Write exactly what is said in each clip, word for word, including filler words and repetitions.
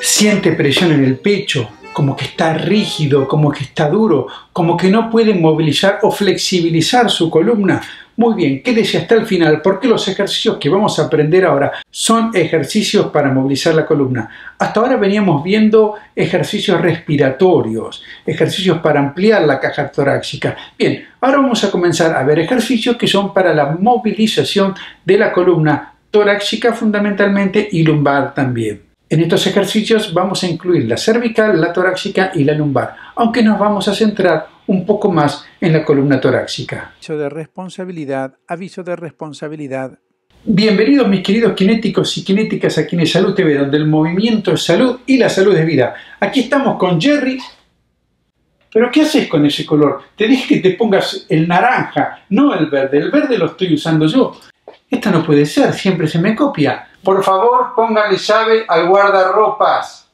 Siente presión en el pecho, como que está rígido, como que está duro, como que no puede movilizar o flexibilizar su columna. Muy bien, quédese hasta el final porque los ejercicios que vamos a aprender ahora son ejercicios para movilizar la columna. Hasta ahora veníamos viendo ejercicios respiratorios, ejercicios para ampliar la caja torácica. Bien, ahora vamos a comenzar a ver ejercicios que son para la movilización de la columna torácica fundamentalmente y lumbar también. En estos ejercicios vamos a incluir la cervical, la torácica y la lumbar, aunque nos vamos a centrar un poco más en la columna torácica. Aviso de responsabilidad, aviso de responsabilidad. Bienvenidos mis queridos kinéticos y kinéticas a Kinesalud T V, donde el movimiento es salud y la salud es vida. Aquí estamos con Jerry. ¿Pero qué haces con ese color? Te dije que te pongas el naranja, no el verde. El verde lo estoy usando yo. Esto no puede ser, siempre se me copia. Por favor, póngale llave al guardarropas.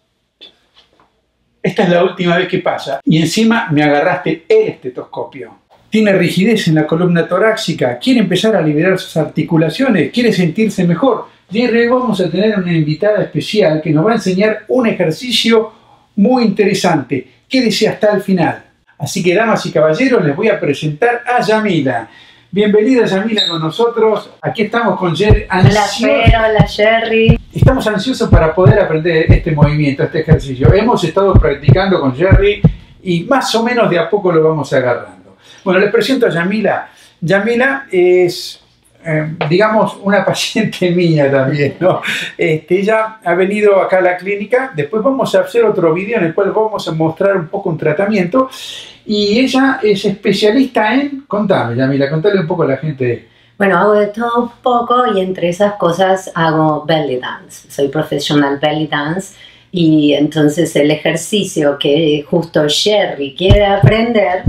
Esta es la última vez que pasa. Y encima me agarraste el estetoscopio. Tiene rigidez en la columna torácica. Quiere empezar a liberar sus articulaciones. Quiere sentirse mejor. Y hoy vamos a tener una invitada especial que nos va a enseñar un ejercicio muy interesante. Quédese hasta el final. Así que, damas y caballeros, les voy a presentar a Yamila. Bienvenida Yamila con nosotros. Aquí estamos con Jerry. Hola Fer, hola Jerry. Estamos ansiosos para poder aprender este movimiento, este ejercicio. Hemos estado practicando con Jerry y más o menos de a poco lo vamos agarrando. Bueno, les presento a Yamila. Yamila es, eh, digamos, una paciente mía también, ¿no? Este, ella ha venido acá a la clínica. Después vamos a hacer otro video en el cual vamos a mostrar un poco un tratamiento. Y ella es especialista en... Contame, Yamila, contale un poco a la gente. Bueno, hago de todo un poco y entre esas cosas hago belly dance. Soy profesional belly dance y entonces el ejercicio que justo Jerry quiere aprender,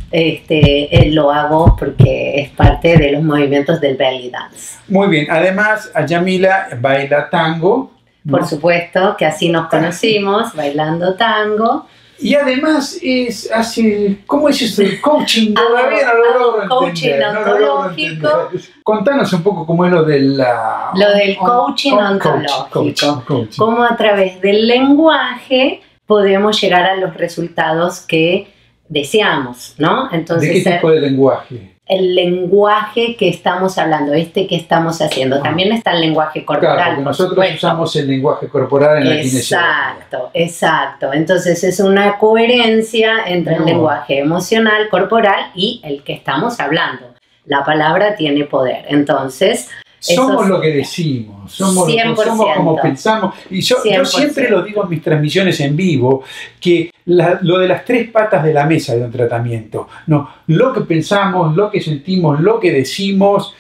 este, eh, lo hago porque es parte de los movimientos del belly dance. Muy bien, además Yamila baila tango, ¿no? Por supuesto, que así nos conocimos, bailando tango. Y además es hace, ¿cómo es eso? El coaching, todavía no lo logro coaching entender. ontológico. No lo logro entender. Contanos un poco cómo es lo de la... Lo del coaching on, on, ontológico. Coaching, coaching. Cómo a través del lenguaje podemos llegar a los resultados que deseamos, ¿no? Entonces, ¿de qué tipo de lenguaje? El lenguaje que estamos hablando, este que estamos haciendo. También está el lenguaje corporal. Claro, porque nosotros supuesto. usamos el lenguaje corporal en la kinesiología. Exacto, exacto. Entonces es una coherencia entre no. el lenguaje emocional, corporal y el que estamos hablando. La palabra tiene poder. Entonces... Somos esos, lo que decimos, somos, cien por ciento, somos como pensamos. Y yo, yo siempre lo digo en mis transmisiones en vivo, que la, lo de las tres patas de la mesa de un tratamiento, no, lo que pensamos, lo que sentimos, lo que decimos,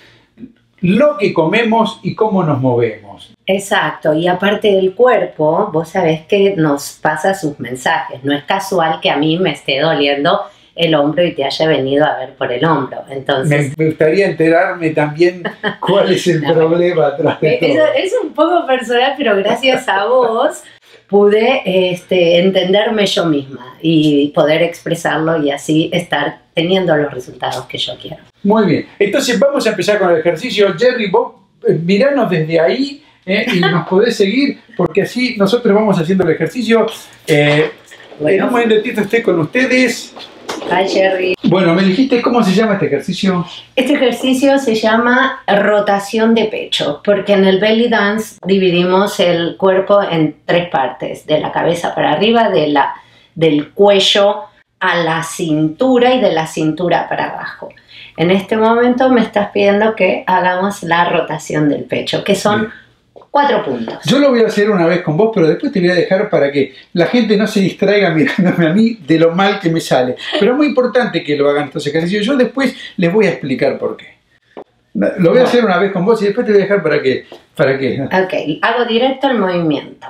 lo que comemos y cómo nos movemos. Exacto, y aparte del cuerpo, vos sabés que nos pasa sus mensajes. No es casual que a mí me esté doliendo el hombro y te haya venido a ver por el hombro. Entonces, me gustaría enterarme también cuál es el no, problema atrás de todo. Eso es un poco personal, pero gracias a vos pude este, entenderme yo misma y poder expresarlo y así estar teniendo los resultados que yo quiero. Muy bien, entonces vamos a empezar con el ejercicio. Jerry, vos eh, miranos desde ahí eh, y nos podés seguir, porque así nosotros vamos haciendo el ejercicio. Eh, bueno, en un momentito esté con ustedes. Hi Jerry. Bueno, me dijiste cómo se llama este ejercicio. Este ejercicio se llama rotación de pecho, porque en el belly dance dividimos el cuerpo en tres partes, de la cabeza para arriba, de la, del cuello a la cintura y de la cintura para abajo. En este momento me estás pidiendo que hagamos la rotación del pecho, que son... Bien. Cuatro puntos. Yo lo voy a hacer una vez con vos, pero después te voy a dejar para que la gente no se distraiga mirándome a mí de lo mal que me sale. Pero es muy importante que lo hagan estos ejercicios. Yo después les voy a explicar por qué. Lo voy a hacer una vez con vos y después te voy a dejar para que... Para que... Ok, hago directo el movimiento.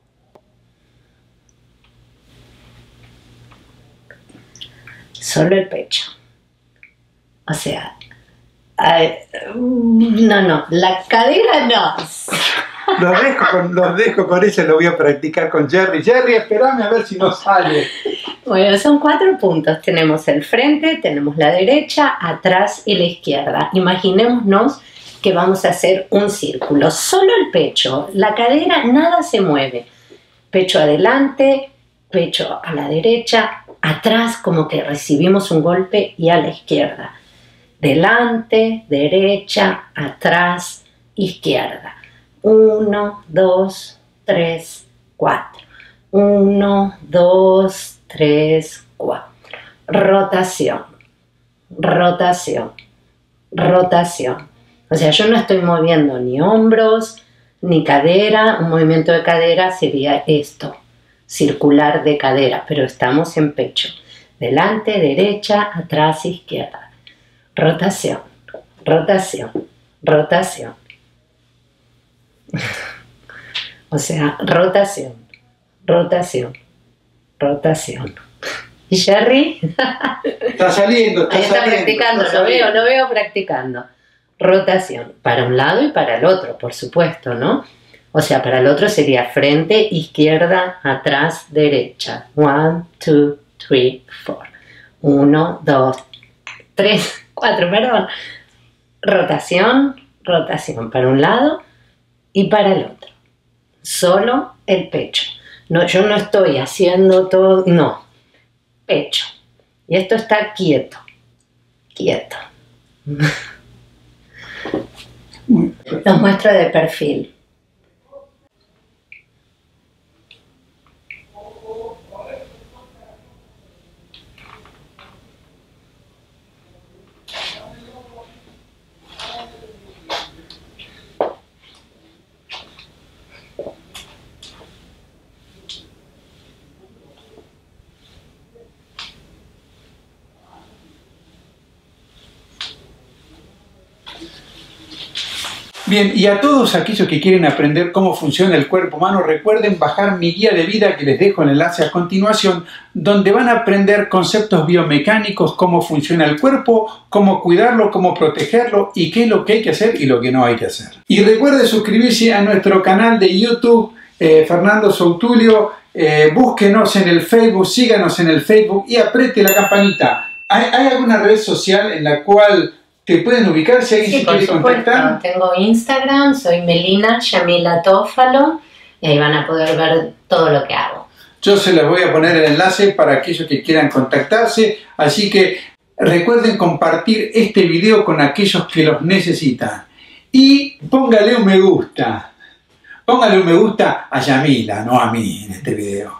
Solo el pecho. O sea... Ay, no, no, la cadera no. Los dejo, con, los dejo con eso, lo voy a practicar con Jerry. Jerry, espérame a ver si no sale. Bueno, son cuatro puntos. Tenemos el frente, tenemos la derecha, atrás y la izquierda. Imaginémonos que vamos a hacer un círculo. Solo el pecho, la cadera, nada se mueve. Pecho adelante, pecho a la derecha, atrás como que recibimos un golpe y a la izquierda. Delante, derecha, atrás, izquierda. Uno, dos, tres, cuatro. Uno, dos, tres, cuatro. Rotación, rotación, rotación. O sea, yo no estoy moviendo ni hombros, ni cadera. Un movimiento de cadera sería esto, circular de cadera, pero estamos en pecho. Delante, derecha, atrás, izquierda. Rotación, rotación, rotación. O sea, rotación, rotación, rotación. ¿Y Jerry? Está saliendo, está Ahí está saliendo, practicando, está lo veo, saliendo. lo veo practicando. Rotación, para un lado y para el otro, por supuesto, ¿no? O sea, para el otro sería frente, izquierda, atrás, derecha. One, two, three, four. Uno, dos, tres, cuatro, perdón. Rotación, rotación para un lado y para el otro. Solo el pecho. No, yo no estoy haciendo todo, no. Pecho. Y esto está quieto. Quieto. Los muestro de perfil. Bien, y a todos aquellos que quieren aprender cómo funciona el cuerpo humano, recuerden bajar mi guía de vida que les dejo el enlace a continuación, donde van a aprender conceptos biomecánicos, cómo funciona el cuerpo, cómo cuidarlo, cómo protegerlo y qué es lo que hay que hacer y lo que no hay que hacer. Y recuerden suscribirse a nuestro canal de YouTube, eh, Fernando Soutulio, eh, búsquenos en el Facebook, síganos en el Facebook y apriete la campanita. ¿Hay, hay alguna red social en la cual te pueden ubicar si alguien Sí, se por quiere supuesto. contactar? Tengo Instagram, soy Melina Yamila Tófalo y ahí van a poder ver todo lo que hago. Yo se les voy a poner el enlace para aquellos que quieran contactarse, así que recuerden compartir este video con aquellos que los necesitan. Y póngale un me gusta. Póngale un me gusta a Yamila, no a mí en este video.